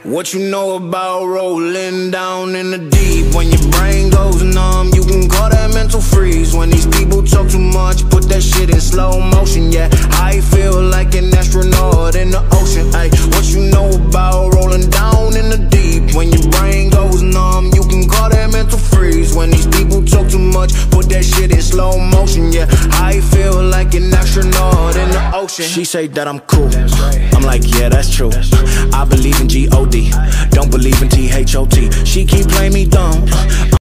What you know about rolling down in the deep? When your brain goes numb, you can call that mental freeze. When these people talk too much, put that shit in slow motion. Yeah, I feel like an astronaut in the ocean. Ay, what you know about rolling down in the deep? When your brain goes numb, you can call that mental freeze. When these people talk too much, put that shit in slow motion. Yeah, I feel like an astronaut in the ocean. She say that I'm cool, I'm like, yeah, that's true. I believe in G.O.D., don't believe in T.H.O.T. She keep playing me dumb.